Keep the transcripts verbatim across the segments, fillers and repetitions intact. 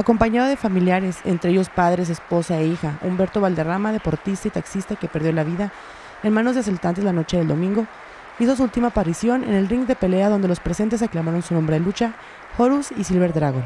Acompañado de familiares, entre ellos padres, esposa e hija, Humberto Valderrama, deportista y taxista que perdió la vida en manos de asaltantes la noche del domingo, hizo su última aparición en el ring de pelea donde los presentes aclamaron su nombre de lucha, Horus y Silver Dragon.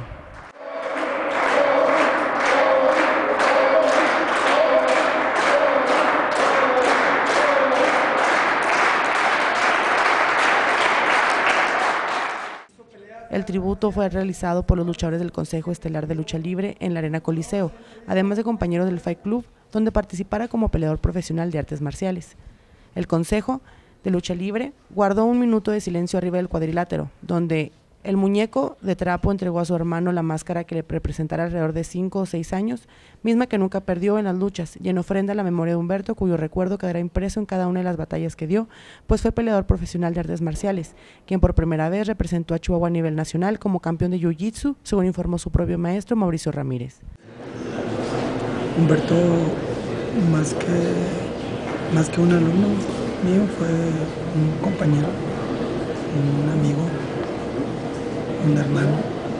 El tributo fue realizado por los luchadores del Consejo Estelar de Lucha Libre en la Arena Coliseo, además de compañeros del Fight Club, donde participara como peleador profesional de artes marciales. El Consejo de Lucha Libre guardó un minuto de silencio arriba del cuadrilátero, donde el muñeco de trapo entregó a su hermano la máscara que le representara alrededor de cinco o seis años, misma que nunca perdió en las luchas, y en ofrenda a la memoria de Humberto, cuyo recuerdo quedará impreso en cada una de las batallas que dio, pues fue peleador profesional de artes marciales, quien por primera vez representó a Chihuahua a nivel nacional como campeón de Jiu-Jitsu, según informó su propio maestro Mauricio Ramírez. Humberto, más que, más que un alumno mío, fue un compañero, un amigo, un hermano.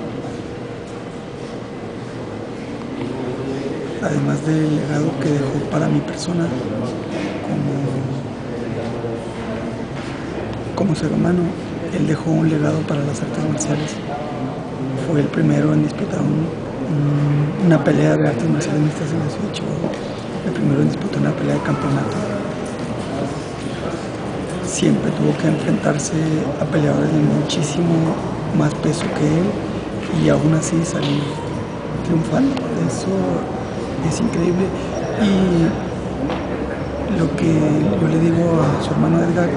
Además del legado que dejó para mi persona como, como ser humano, él dejó un legado para las artes marciales. Fue el primero en disputar un, un, una pelea de artes marciales mixtas en la ciudad de Chihuahua. El primero en disputar una pelea de campeonato. Siempre tuvo que enfrentarse a peleadores de muchísimo más peso que él y aún así salir triunfando. Eso es increíble. Y lo que yo le digo a su hermano Edgar,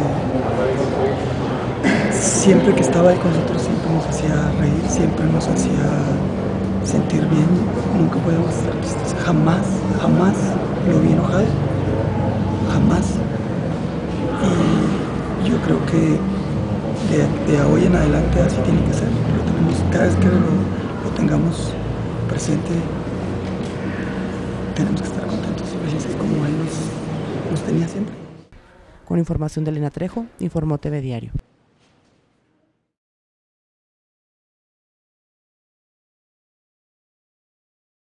que siempre que estaba ahí con nosotros siempre nos hacía reír, siempre nos hacía sentir bien, nunca podíamos estar tristes, jamás, jamás lo vi enojado, jamás. Y yo creo que de, de hoy en adelante así tiene que ser. Lo tenemos, cada vez que lo, lo tengamos presente, tenemos que estar contentos y felices como él nos, nos tenía siempre. Con información de Elena Trejo, informó T V Diario.